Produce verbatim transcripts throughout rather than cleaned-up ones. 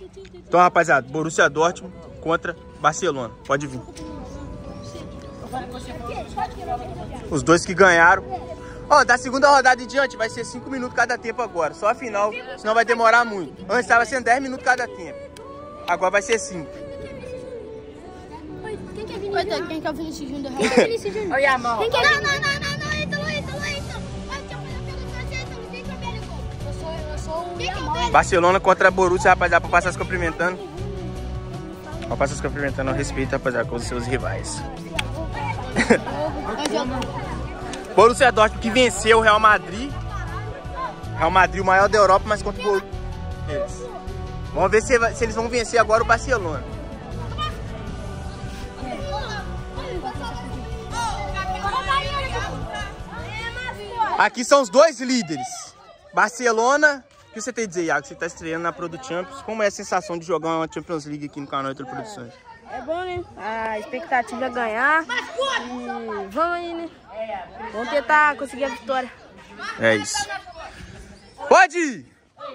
Então, rapaziada, Borussia Dortmund contra Barcelona. Pode vir. Os dois que ganharam. Ó, oh, da segunda rodada em diante vai ser cinco minutos cada tempo agora. Só a final, senão vai demorar muito. Antes estava sendo dez minutos cada tempo. Agora vai ser cinco. Quem que é o Vinícius Júnior? Vinícius Júnior. Olha a mão. Quem que é? Não, não, não, não, não, Ítalo, Ítalo, Ítalo. Eu sou, eu sou o Yamal. Barcelona contra Borussia, rapaziada, pra passar se cumprimentando. Pra passar se cumprimentando, ao respeito, rapaziada, com os seus rivais. Borussia Dortmund que venceu o Real Madrid. Real Madrid, o maior da Europa, mas contra o Borussia. Eles. Vamos ver se, se eles vão vencer agora o Barcelona. Aqui são os dois líderes. Barcelona. O que você tem a dizer, Iago? Você está estreando na Pro do Champions. Como é a sensação de jogar uma Champions League aqui no canal Ítalo Produções? É bom, né? A expectativa é ganhar. E vamos aí, né? Vamos tentar conseguir a vitória. É isso. Pode ir!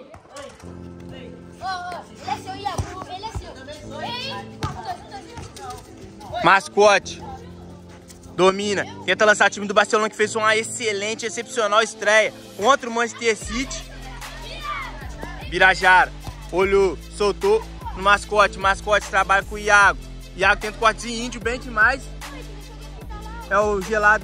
Mascote. Domina. Tenta lançar o time do Barcelona que fez uma excelente, excepcional estreia contra o Manchester City. Birajara. Olhou, soltou no mascote. Mascote trabalha com o Iago. Iago tenta o cortezinho índio bem demais. É o gelado.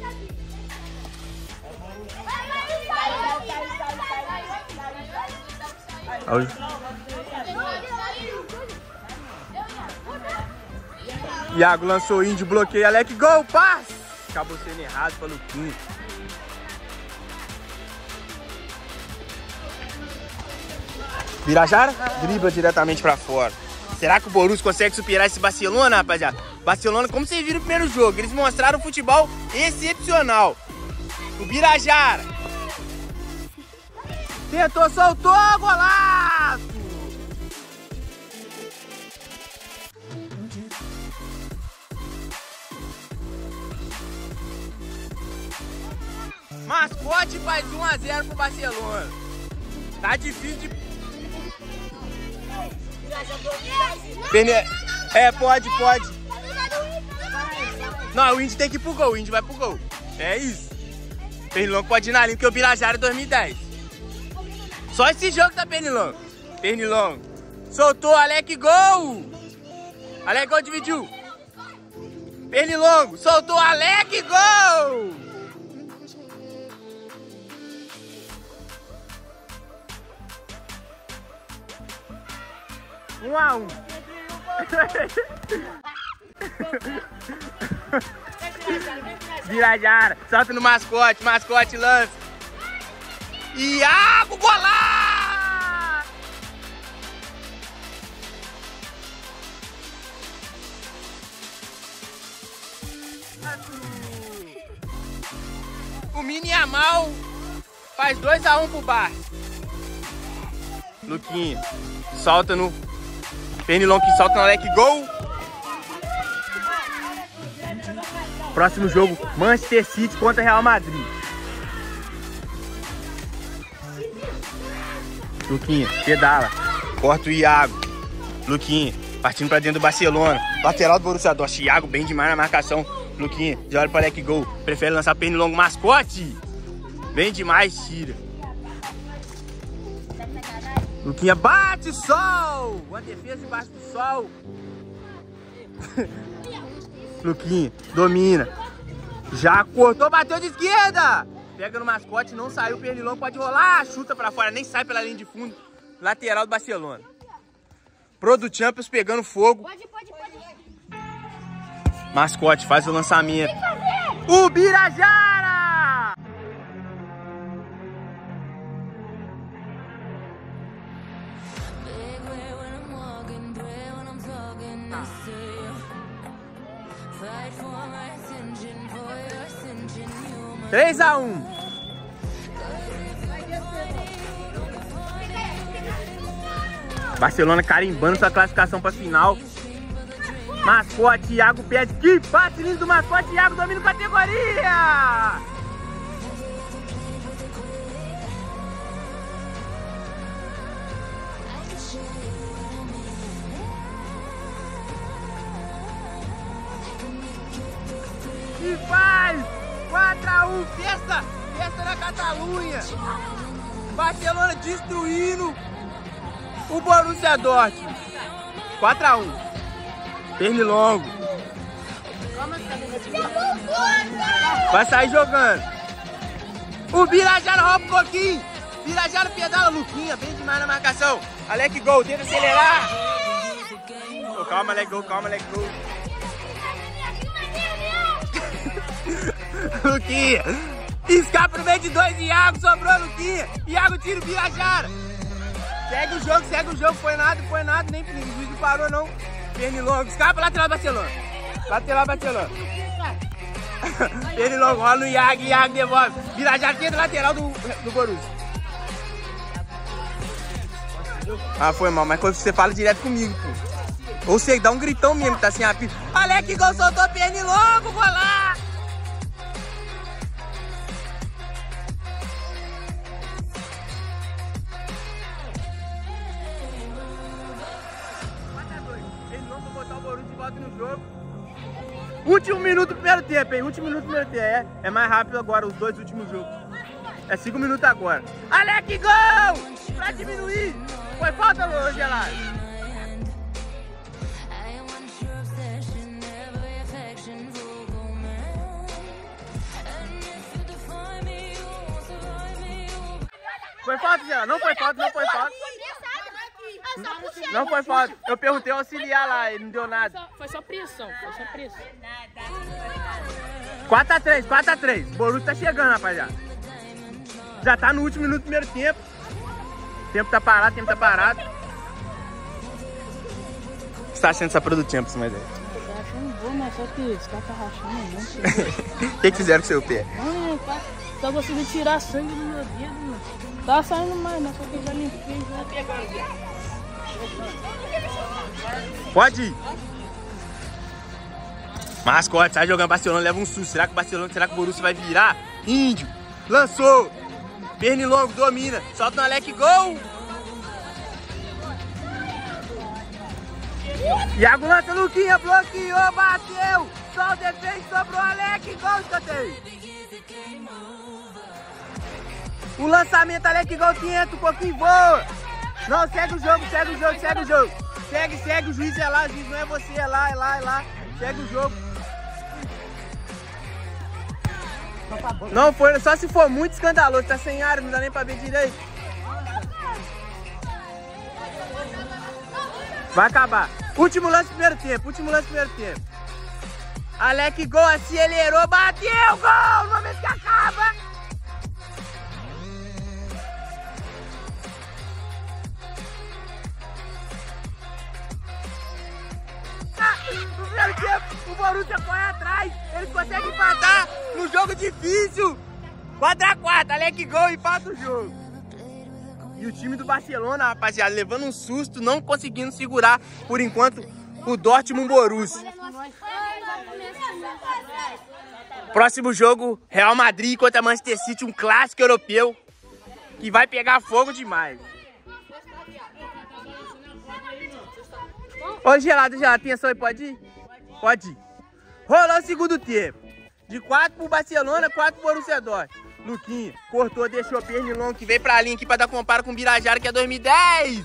Iago lançou o índio, bloqueia, Alec, gol, passe! Acabou sendo errado para Luquinha. Birajara, dribla diretamente para fora. Será que o Borussia consegue superar esse Barcelona, rapaziada? Barcelona, como vocês viram no primeiro jogo, eles mostraram um futebol excepcional. O Birajara tentou, soltou, golaço! Mascote faz um a zero pro Barcelona. Tá difícil de... Pene... É, pode, pode. Não, o Indy tem que ir pro gol, o Indy vai pro gol. É isso. Pernilongo pode ir na linha, porque o Birajara é dois mil e dez. Só esse jogo tá Pernilongo. Pernilongo. Soltou, Alec, gol! Alec, gol, dividiu. Pernilongo, soltou, Alec, gol! Um a um. Birajara, solta no mascote, mascote lança. Iago, golaço! O Mini Yamal faz dois a um pro Barça. Luquinha, solta no Pernilongo que solta no Alec, gol! Próximo jogo, Manchester City contra Real Madrid. Luquinha, pedala, corta o Iago. Luquinha, partindo pra dentro do Barcelona. Lateral do Borussia Dortmund, Iago bem demais na marcação. Luquinha, já olha para o Alec, gol. Prefere lançar Pernilongo, mascote. Bem demais, tira. Luquinha bate, sol! Uma defesa debaixo do sol. Luquinha, domina. Já cortou, bateu de esquerda. Pega no mascote, não saiu. O Pernilongo pode rolar, chuta pra fora. Nem sai pela linha de fundo. Lateral do Barcelona. Pro do Champions pegando fogo. Pode, pode, pode. Mascote faz o lançamento. O Birajara! três a um. Barcelona carimbando sua classificação para final. Mascote, Iago pede. Que passe lindo do mascote, Iago domina a categoria. e faz quatro a um, festa, festa na Catalunha. Barcelona destruindo o Borussia Dortmund. quatro a um. Pernilongo. Vai sair jogando. O Birajara rouba um pouquinho. Birajara pedala, Luquinha, bem demais na marcação. Alec Gol, tenta acelerar. Oh, calma, Alec Gol, calma, Alec Gol. Luquinha. Escapa no meio de dois, Iago, sobrou Luquinha. Iago tira o Birajara. Segue o jogo, segue o jogo. Foi nada, foi nada, nem o juiz não parou não. Pernilongo, escapa, lateral Barcelona. Lateral Barcelona. Pernilongo, rola no Iago, Iago devolve. Birajara tenta lateral do, do Borussia. Ah, foi mal, mas quando você fala direto comigo, pô. Ou você dá um gritão mesmo, que tá assim, rapidinho. Alec Gol soltou Pernilongo, vou lá. Pernilongo vai botar o Borussia de volta no jogo. Último minuto do primeiro tempo, hein? Último minuto do primeiro tempo. É, é mais rápido agora, os dois últimos jogos. É cinco minutos agora. Alec Gol! Pra diminuir! Foi falta, Lô, gelado. Foi falta, gelado? Não foi falta, não foi falta. Não foi falta. Eu perguntei ao auxiliar lá, ele não deu nada. Foi só pressão, foi só pressão. quatro a três, quatro a três. O Borussia tá chegando, rapaziada. Já tá no último minuto do primeiro tempo. O tempo tá parado, o tempo tá parado. O que você tá achando dessa produtinha pra cima dele? Tô achando bom, mas só que os caras tá rachando. O que que fizeram com o seu pé? Ah, tá, tá conseguindo tirar sangue do meu dedo, mano. Tá saindo mais, mas só que eu já limpei, já pegando. Pode ir. Mascote, sai jogando Barcelona, leva um susto. Será que o Barcelona, será que o Borussia vai virar? Índio, lançou. Pernilongo, domina. Solta no Alec Gol. Iago lança, Luquinha, bloqueou, bateu. Só o defende, sobrou Alec Gol, escanteio. O lançamento, Alec Gol, quinhentos, um pouquinho, boa. Não, segue o jogo, segue o jogo, segue o jogo. Segue, segue, o juiz é lá, o juiz não é você, é lá, é lá, é lá. Segue o jogo. Não foi, só se for muito escandaloso, tá sem área, não dá nem pra ver direito. Vai acabar. Último lance do primeiro tempo, último lance do primeiro tempo. Alec Gol acelerou, bateu, gol, no momento que acaba. No primeiro tempo, o Borussia corre atrás, eles conseguem empatar no jogo difícil. quatro a quatro, Alec Gol empata o jogo. E o time do Barcelona, rapaziada, levando um susto, não conseguindo segurar, por enquanto, o Dortmund Borussia. Próximo jogo, Real Madrid contra Manchester City, um clássico europeu, que vai pegar fogo demais. Ô, gelado, gelado, atenção aí, pode ir? Pode ir. Rolou o segundo tempo. De quatro pro Barcelona, quatro pro Borussia Dortmund. Luquinha, cortou, deixou o Pernilongo, que veio pra linha aqui pra dar comparo com o Birajara, que é dois mil e dez.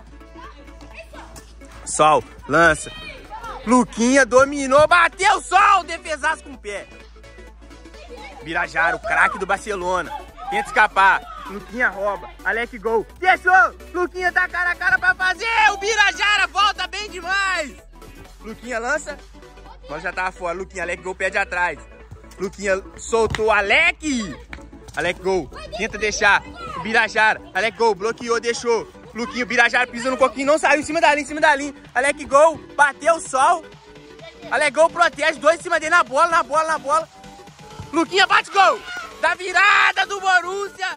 Sol, lança. Luquinha dominou, bateu, Sol, defesaço com o pé. Birajara, o craque do Barcelona. Tenta escapar. Luquinha rouba. Alec Gol. Deixou. Luquinha tá cara a cara pra fazer. O Birajara volta bem demais. Luquinha lança. Nós já tava fora. Luquinha, Alec Gol perde atrás. Luquinha soltou Alec. Alec Gol. Tenta deixar. O Birajara. Alec Gol bloqueou, deixou. Luquinha, o Birajara pisa no coquinho. Não saiu em cima da linha, em cima da linha. Alec Gol. Bateu o Sol. Alec Gol protege. Dois em cima dele na bola, na bola, na bola. Luquinha bate gol. Da virada do Borussia.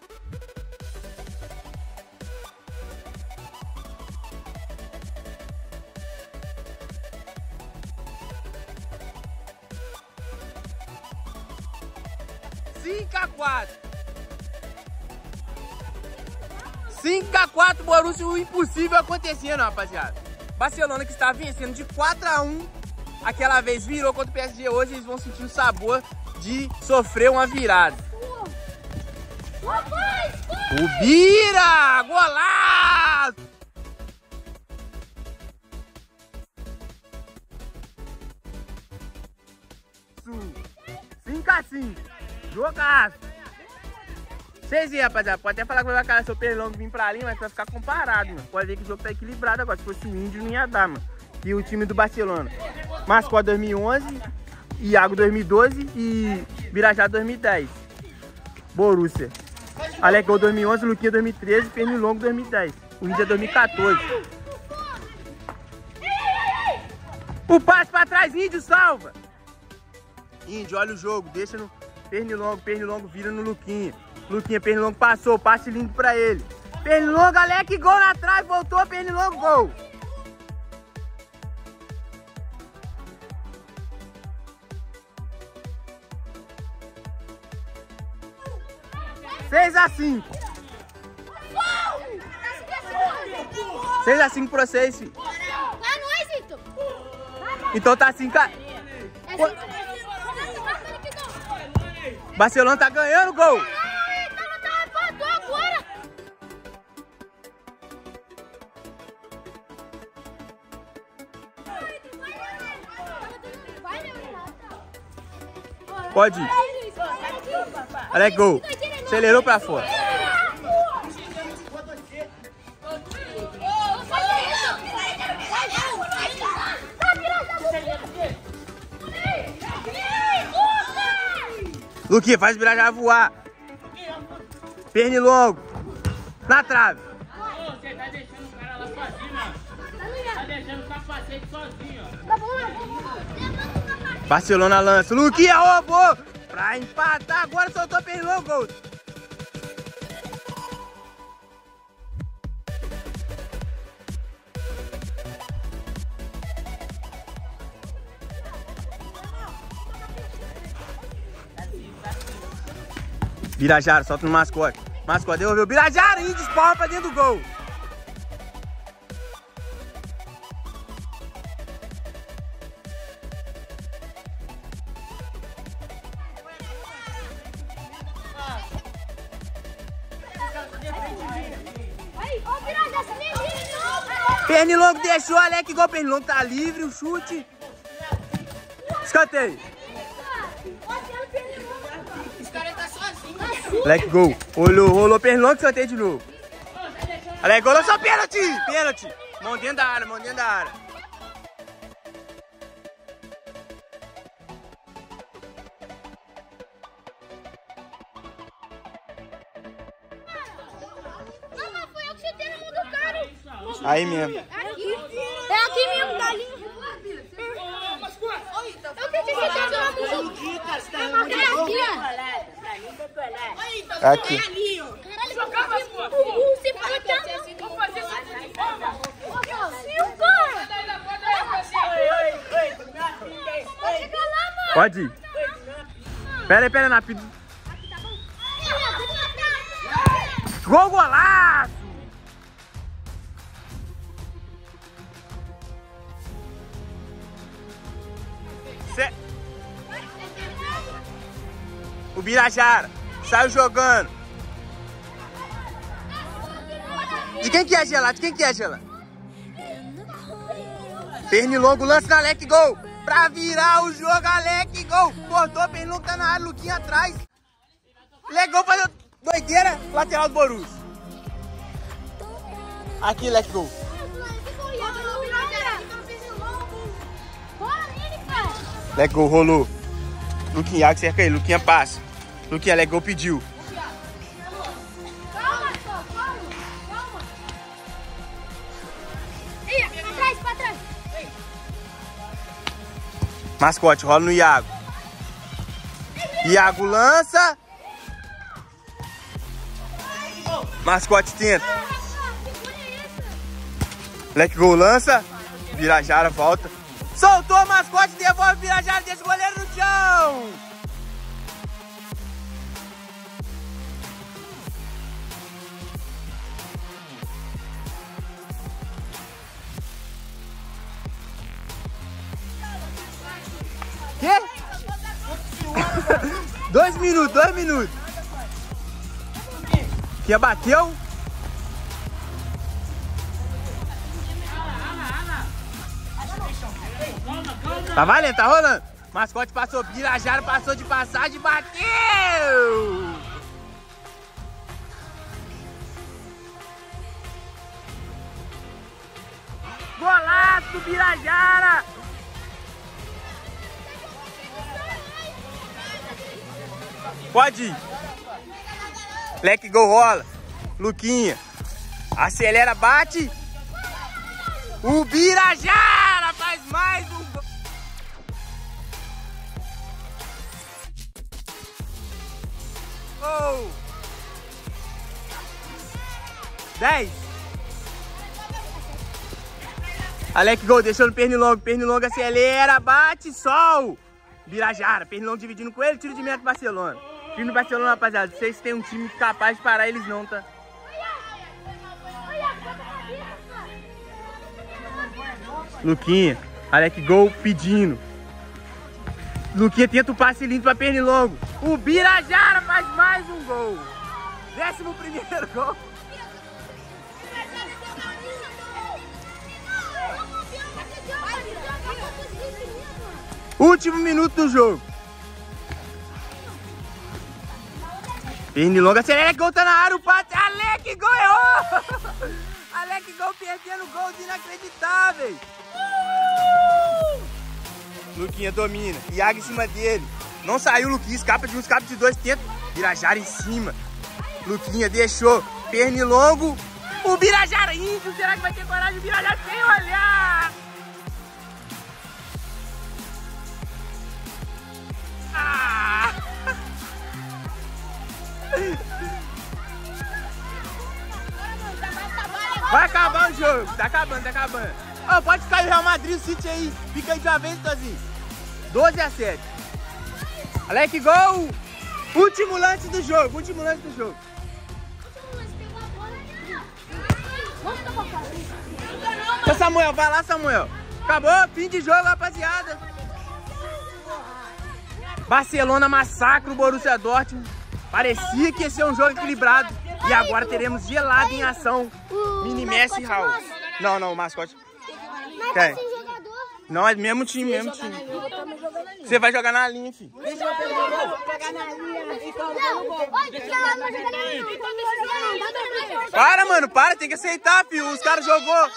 cinco a quatro. cinco a quatro, Borussia, o impossível acontecendo, rapaziada. Barcelona que está vencendo de quatro a um aquela vez virou contra o P S G, hoje eles vão sentir o sabor de sofrer uma virada. O Bira! Golaço! cinco a cinco. Jogaço. Vocês aí, rapaziada, pode até falar que vai cara seu Pernilongo vir pra ali, mas vai ficar comparado, mano. Pode ver que o jogo tá equilibrado agora. Se fosse o Índio, não ia dar, mano. E o time do Barcelona. Mascote dois mil e onze, Iago dois mil e doze e Birajara dois mil e dez. Borussia. Alegou dois mil e onze, Luquinha dois mil e treze, Pernilongo dois mil e dez. O Índio é dois mil e quatorze. O passe pra trás, Índio, salva! Índio, olha o jogo, deixa no Pernilongo, Pernilongo vira no Luquinha. Luquinha, Pernilongo passou, passe lindo pra ele. Pernilongo, Alec, gol na trave, voltou, Pernilongo, gol. seis a cinco. seis a cinco pra vocês, filho. Então tá cinco a... Barcelona tá ganhando, gol. Pode ir. Alec, gol. Acelerou pra fora. Luquinha, faz o Birajara voar. Pernilongo. Na trave. Você tá deixando o cara lá sozinho, mano. Tá deixando o capacete sozinho, ó. Barcelona lança. Luquinha roubou. Pra empatar. Agora soltou Pernilongo. Gol. Birajara, solta no mascote. Mascote devolveu. Birajara, Índio, espalma pra dentro do gol. Pernilongo deixou, Alec, gol. Pernilongo tá livre, o chute. Escanteio. Alec, gol. Olhou, rolou, Pernilongo, escanteio de novo. Alec, gol, só pênalti. Pênalti. Mão dentro da área, mão dentro da área. Não, foi eu que chutei na mão do cara. Aí mesmo. É aqui. É aqui mesmo, galinha. Eu tentei chutar na mão do cara. É aqui, ó. É aqui. Caralho, você fala que é assim. Vou fazer isso de forma. Pode ir. Pera aí, pera aí, na pizza. Gol, golaço! Cê... O Birajara saiu jogando. De quem que é, Gela? De quem que é, Gela? Pernilongo lança na Alec, gol. Pra virar o jogo, Alec, gol. Cortou, Pernilongo tá na área, Luquinha atrás. Legal, fazer doideira, lateral do Borussia. Aqui, Alec, gol. Alec, gol, rolou. Luquinha, Iago, cerca aí, Luquinha passa. Luquinha, Alec, gol, pediu. Mascote, rola no Iago. Iago lança. Mascote tenta. Alec, gol, lança. Birajara volta. Soltou o mascote, devolve o Birajara, deixa o goleiro no chão. Dois minutos, dois minutos. Que bateu. Tá valendo, tá rolando. Mascote passou, Birajara passou de passagem e bateu. Golaço, Birajara. Pode ir. Leque gol rola. Luquinha. Acelera, bate. O Birajara faz mais um gol. Oh. dez. Alec Gol deixou no Pernilongo. Pernilongo acelera, bate, sol. Birajara. Pernilongo dividindo com ele. Tiro de meta do Barcelona. Time do Barcelona, rapaziada. Vocês têm um time capaz de parar eles não, tá? Luquinha. Alec Gol pedindo. Luquinha tenta o passe lindo pra Pernilongo. O Birajara faz mais um gol. Décimo primeiro gol. Último minuto do jogo. Pernilongo acelera, Gol tá na área, o passe. Alec Gol errou. Alec Gol perdendo gols inacreditáveis. Luquinha domina. Iago em cima dele. Não saiu o Luquinha. Escapa de um, escapa de dois. Tenta. Birajara em cima. Luquinha deixou. Pernilongo. O Birajara índio. Será que vai ter coragem? O Birajara sem olhar. Ah. Vai acabar o jogo. Tá acabando, tá acabando. Oh, pode cair o Real Madrid, o City aí. Fica aí de uma vez, Tozinho. doze a sete. Alec Gol. Último lance do jogo. Último lance do jogo. Ô, Samuel, vai lá, Samuel. Acabou, fim de jogo, rapaziada. Barcelona massacra o Borussia Dortmund. Parecia que ia ser um jogo equilibrado. E agora teremos Gelado em ação. Mini Messi e Raul. Não, não, o mascote. Quem? Não, é mesmo time, mesmo time. Você vai jogar na linha, filho. Para, mano, para, tem que aceitar, filho. Os caras jogou.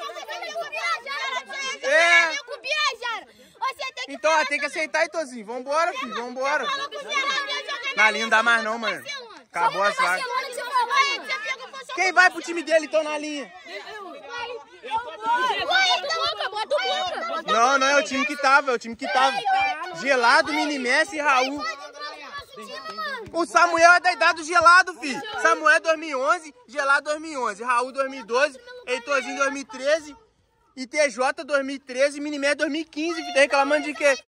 É. Então, ó, tem que aceitar, Itozinho. Vambora, filho, vambora. Na linha não dá mais não, mano. Acabou as vagas. Quem vai pro time dele, então, na linha? Não, não é o time que tava, é o time que tava. Gelado, Mini Messi e Raul. O Samuel é da idade do Gelado, filho. Samuel é dois mil e onze, Gelado dois mil e onze, Raul dois mil e doze, Heitorzinho dois mil e treze e T J dois mil e treze, Mini Messi dois mil e quinze, filho. Tá reclamando de quê?